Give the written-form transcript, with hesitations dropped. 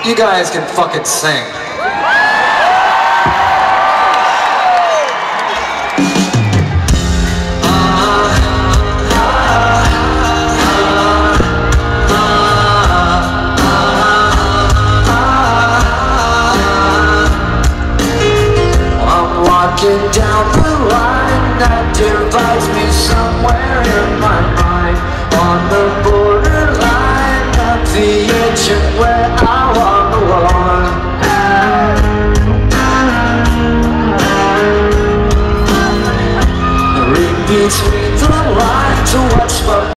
You guys can fucking sing. Walking down the line that divides me somewhere in my mind, on the borderline of the edge of where